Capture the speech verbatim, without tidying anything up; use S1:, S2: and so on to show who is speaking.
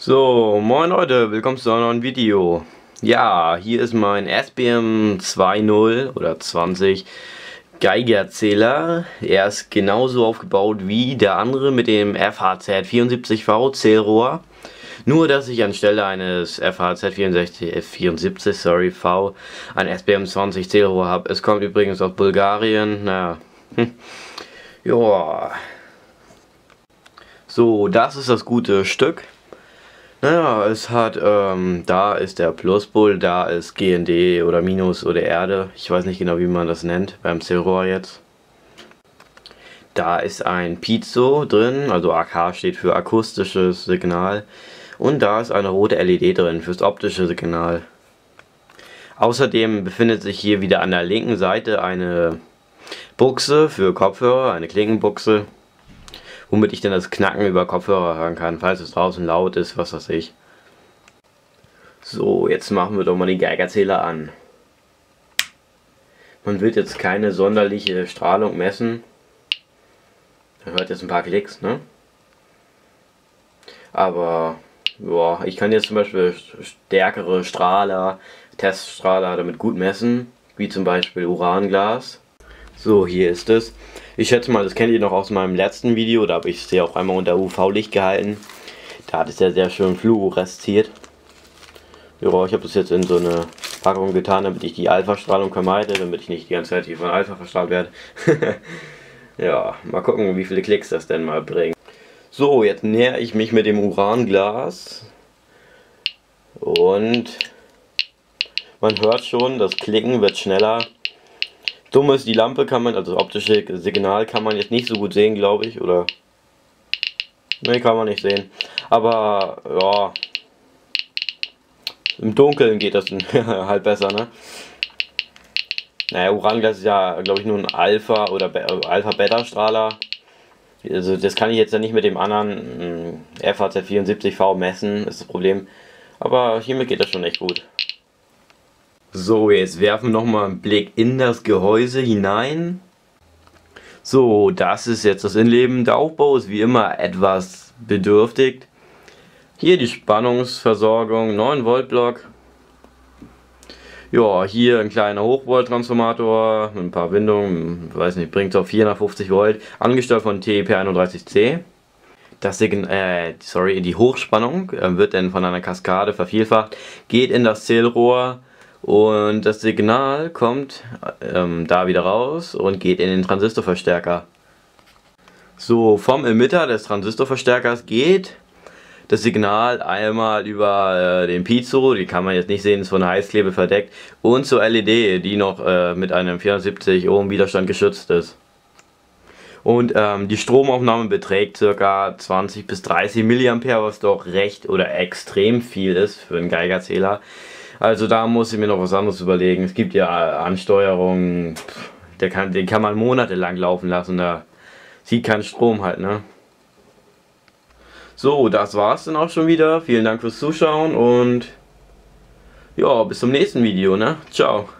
S1: So, moin Leute, willkommen zu einem neuen Video. Ja, hier ist mein S B M zwanzig oder zwanzig Geigerzähler. Er ist genauso aufgebaut wie der andere mit dem F H Z vierundsiebzig V Zählrohr. Nur, dass ich anstelle eines F H Z vierundsiebzig sorry, V ein S B M zwanzig Zählrohr habe. Es kommt übrigens aus Bulgarien. Naja, hm. Ja. So, das ist das gute Stück. Naja, es hat, ähm, da ist der Pluspol, da ist G N D oder Minus oder Erde. Ich weiß nicht genau, wie man das nennt beim Zählrohr jetzt. Da ist ein Piezo drin, also A K steht für akustisches Signal. Und da ist eine rote L E D drin fürs optische Signal. Außerdem befindet sich hier wieder an der linken Seite eine Buchse für Kopfhörer, eine Klinkenbuchse, womit ich dann das Knacken über Kopfhörer hören kann, falls es draußen laut ist, was weiß ich. So, jetzt machen wir doch mal den Geigerzähler an. Man wird jetzt keine sonderliche Strahlung messen. Man hört jetzt ein paar Klicks, ne? Aber, ja, ich kann jetzt zum Beispiel stärkere Strahler, Teststrahler damit gut messen, wie zum Beispiel Uranglas. So, hier ist es. Ich schätze mal, das kennt ihr noch aus meinem letzten Video, da habe ich es ja auch einmal unter U V-Licht gehalten. Da hat es ja sehr schön fluoresziert. Ja, ich habe das jetzt in so eine Packung getan, damit ich die Alpha-Strahlung vermeide, damit ich nicht die ganze Zeit hier von Alpha verstrahlt werde. Ja, mal gucken, wie viele Klicks das denn mal bringt. So, jetzt nähere ich mich mit dem Uranglas. Und man hört schon, das Klicken wird schneller. Dumm ist, die Lampe kann man, also das optische Signal kann man jetzt nicht so gut sehen, glaube ich, oder? Ne, kann man nicht sehen. Aber, ja, im Dunkeln geht das halt besser, ne? Naja, Uranglas ist ja, glaube ich, nur ein Alpha- oder Alpha-Beta-Strahler. Also das kann ich jetzt ja nicht mit dem anderen F H Z vierundsiebzig V messen, ist das Problem. Aber hiermit geht das schon echt gut. So, jetzt werfen wir nochmal einen Blick in das Gehäuse hinein. So, das ist jetzt das Innenleben. Der Aufbau ist wie immer etwas bedürftig. Hier die Spannungsversorgung, neun Volt Block. Ja, hier ein kleiner Hochvolt-Transformator mit ein paar Windungen, weiß nicht, bringt es auf vierhundertfünfzig Volt, angesteuert von T E P einunddreißig C. Das Sign äh, sorry, die Hochspannung äh, wird dann von einer Kaskade vervielfacht, geht in das Zählrohr. Und das Signal kommt ähm, da wieder raus und geht in den Transistorverstärker. So, vom Emitter des Transistorverstärkers geht das Signal einmal über äh, den Piezo, die kann man jetzt nicht sehen, ist von Heißklebe verdeckt, und zur L E D, die noch äh, mit einem vierhundertsiebzig Ohm Widerstand geschützt ist. Und ähm, die Stromaufnahme beträgt ca. zwanzig bis dreißig Milliampere, was doch recht oder extrem viel ist für einen Geigerzähler. Also da muss ich mir noch was anderes überlegen. Es gibt ja Ansteuerungen, der kann, den kann man monatelang laufen lassen, da sieht kein Strom halt, ne? So, das war's dann auch schon wieder. Vielen Dank fürs Zuschauen und ja, bis zum nächsten Video, ne? Ciao.